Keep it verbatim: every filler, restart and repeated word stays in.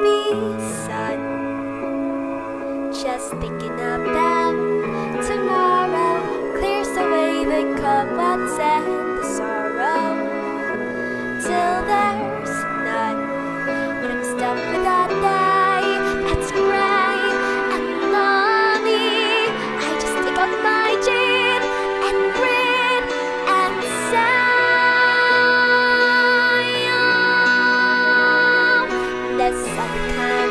be sun. Just thinking about tomorrow clears away the cobwebs and the sorrow, till there's none. When I'm stuck with that day that's gray and lonely, I just take off my gin and grin and sigh. Oh, the summertime